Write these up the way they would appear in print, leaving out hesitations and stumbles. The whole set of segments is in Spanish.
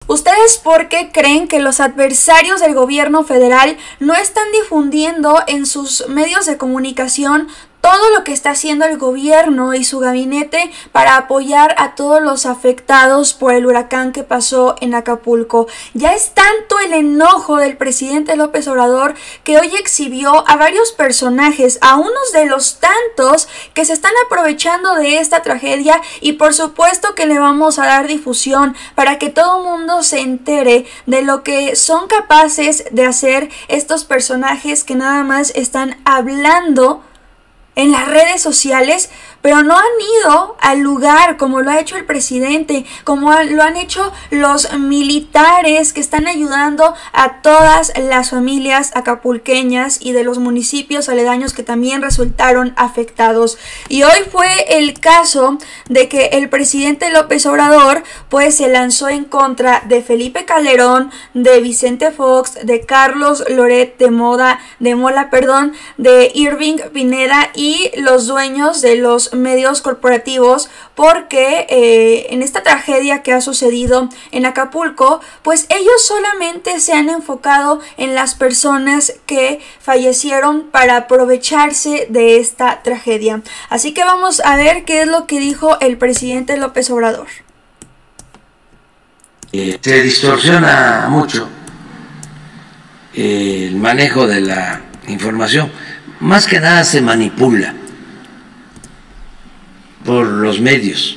¿Ustedes por qué creen que los adversarios del gobierno federal no están difundiendo en sus medios de comunicación todo lo que está haciendo el gobierno y su gabinete para apoyar a todos los afectados por el huracán que pasó en Acapulco? Ya es tanto el enojo del presidente López Obrador que hoy exhibió a varios personajes, a unos de los tantos que se están aprovechando de esta tragedia, y por supuesto que le vamos a dar difusión para que todo el mundo se entere de lo que son capaces de hacer estos personajes que nada más están hablando en las redes sociales, pero no han ido al lugar como lo ha hecho el presidente, como lo han hecho los militares que están ayudando a todas las familias acapulqueñas y de los municipios aledaños que también resultaron afectados. Y hoy fue el caso de que el presidente López Obrador pues se lanzó en contra de Felipe Calderón, de Vicente Fox, de Carlos Loret de Mola, de Irving Pineda y los dueños de los medios corporativos, porque en esta tragedia que ha sucedido en Acapulco, pues ellos solamente se han enfocado en las personas que fallecieron para aprovecharse de esta tragedia. Así que vamos a ver qué es lo que dijo el presidente López Obrador. Se distorsiona mucho el manejo de la información, más que nada se manipula por los medios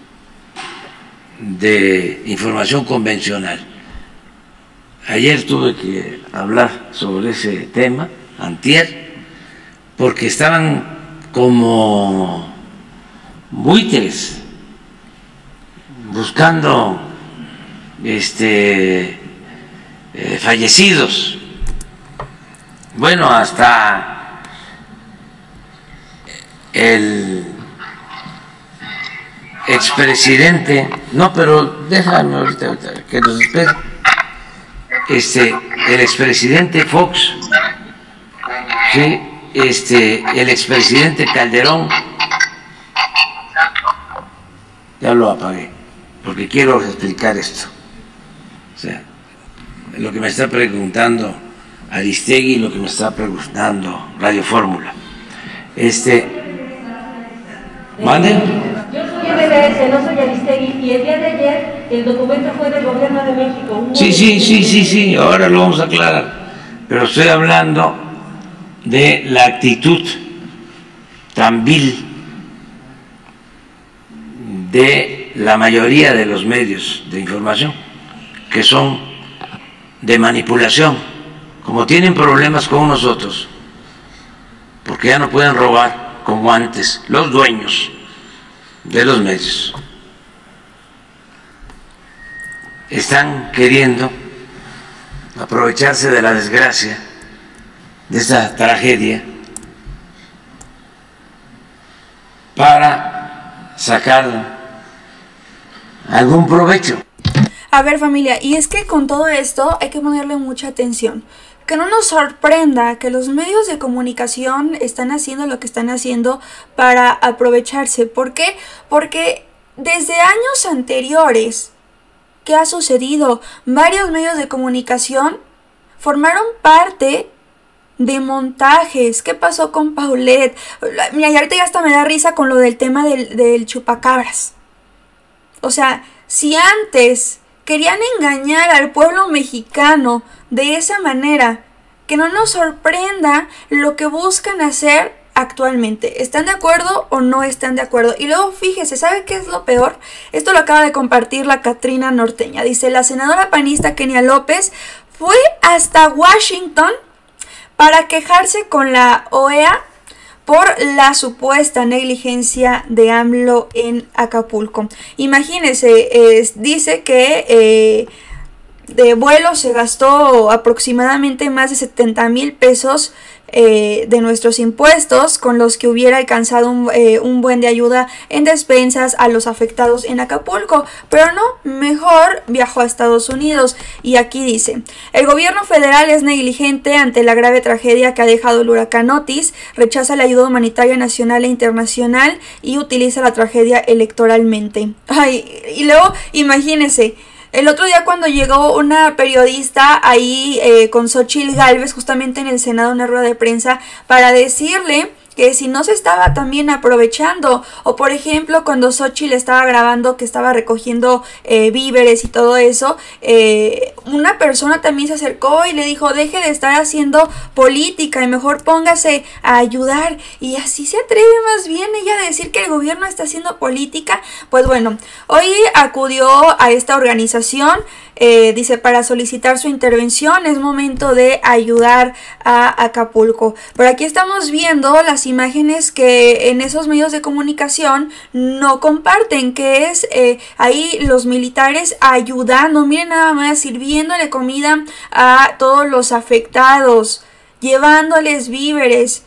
de información convencional. Ayer tuve que hablar sobre ese tema, antier, porque estaban como buitres buscando fallecidos. Bueno, hasta el expresidente, no, pero déjame ahorita que nos espere, el expresidente Fox, sí, el expresidente Calderón, ya lo apagué, porque quiero explicar esto. O sea, lo que me está preguntando Aristegui y lo que me está preguntando Radio Fórmula. ¿Mande? Yo soy MBS, no soy Aristegui, y el día de ayer el documento fue del Gobierno de México. Sí, ahora lo vamos a aclarar, pero estoy hablando de la actitud tan vil de la mayoría de los medios de información, que son de manipulación, como tienen problemas con nosotros, porque ya no pueden robar como antes los dueños de los medios. Están queriendo aprovecharse de la desgracia, de esta tragedia, para sacar algún provecho. A ver, familia, y es que con todo esto hay que ponerle mucha atención. Que no nos sorprenda que los medios de comunicación están haciendo lo que están haciendo para aprovecharse. ¿Por qué? Porque desde años anteriores, ¿qué ha sucedido? Varios medios de comunicación formaron parte de montajes. ¿Qué pasó con Paulette? Mira, y ahorita ya hasta me da risa con lo del tema del chupacabras. O sea, si antes querían engañar al pueblo mexicano de esa manera, que no nos sorprenda lo que buscan hacer actualmente. ¿Están de acuerdo o no están de acuerdo? Y luego fíjese, ¿sabe qué es lo peor? Esto lo acaba de compartir la Catrina Norteña. Dice, la senadora panista Kenia López fue hasta Washington para quejarse con la OEA por la supuesta negligencia de AMLO en Acapulco. Imagínense, dice que de vuelo se gastó aproximadamente más de 70,000 pesos de nuestros impuestos, con los que hubiera alcanzado un buen de ayuda en despensas a los afectados en Acapulco, pero no, mejor viajó a Estados Unidos. Y aquí dice, el gobierno federal es negligente ante la grave tragedia que ha dejado el huracán Otis, rechaza la ayuda humanitaria nacional e internacional y utiliza la tragedia electoralmente. Ay, y luego imagínense, El otro día cuando llegó una periodista ahí con Xóchitl Gálvez justamente en el Senado, una rueda de prensa, para decirle que si no se estaba también aprovechando, o por ejemplo cuando Xóchitl estaba grabando que estaba recogiendo víveres y todo eso, una persona también se acercó y le dijo: deje de estar haciendo política y mejor póngase a ayudar. Y así se atreve más bien ella a decir que el gobierno está haciendo política. Pues bueno, hoy acudió a esta organización, dice, para solicitar su intervención. Es momento de ayudar a Acapulco. Pero aquí estamos viendo las imágenes que en esos medios de comunicación no comparten, que es ahí los militares ayudando, miren nada más, sirviéndole comida a todos los afectados, llevándoles víveres,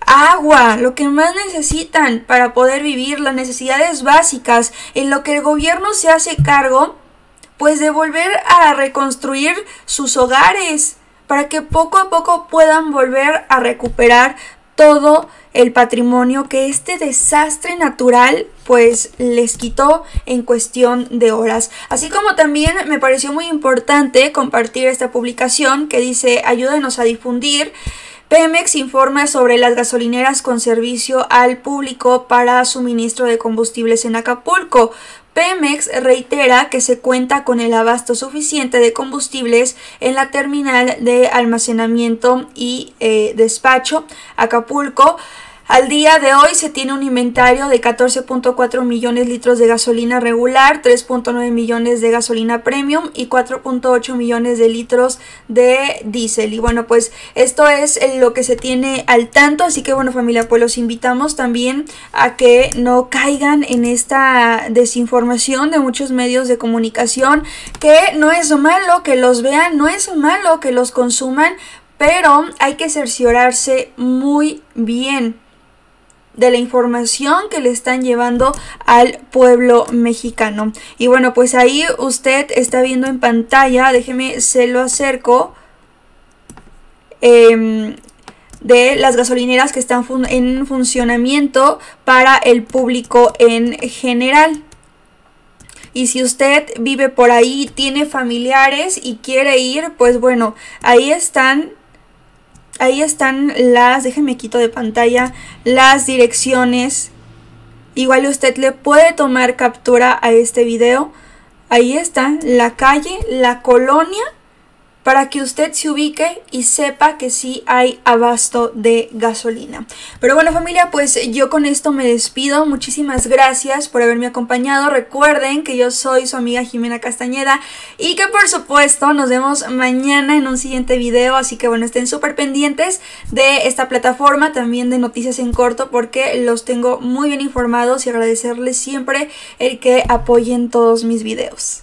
agua, lo que más necesitan para poder vivir, las necesidades básicas, en lo que el gobierno se hace cargo pues de volver a reconstruir sus hogares, para que poco a poco puedan volver a recuperar todo el patrimonio que este desastre natural pues les quitó en cuestión de horas. Así como también me pareció muy importante compartir esta publicación que dice: ayúdenos a difundir. Pemex informa sobre las gasolineras con servicio al público para suministro de combustibles en Acapulco. Pemex reitera que se cuenta con el abasto suficiente de combustibles en la terminal de almacenamiento y despacho Acapulco. Al día de hoy se tiene un inventario de 14.4 millones de litros de gasolina regular, 3.9 millones de gasolina premium y 4.8 millones de litros de diésel. Y bueno, pues esto es lo que se tiene al tanto. Así que bueno, familia, pues los invitamos también a que no caigan en esta desinformación de muchos medios de comunicación, que no es malo que los vean, no es malo que los consuman, pero hay que cerciorarse muy bien de la información que le están llevando al pueblo mexicano. Y bueno, pues ahí usted está viendo en pantalla, déjeme se lo acerco, de las gasolineras que están en funcionamiento para el público en general. Y si usted vive por ahí, tiene familiares y quiere ir, pues bueno, ahí están las, déjenme quito de pantalla, las direcciones. Igual usted le puede tomar captura a este video. Ahí está la calle, la colonia, para que usted se ubique y sepa que sí hay abasto de gasolina. Pero bueno, familia, pues yo con esto me despido. Muchísimas gracias por haberme acompañado. Recuerden que yo soy su amiga Jimena Castañeda y que por supuesto nos vemos mañana en un siguiente video. Así que bueno, estén súper pendientes de esta plataforma, también de Noticias en Corto, porque los tengo muy bien informados, y agradecerles siempre el que apoyen todos mis videos.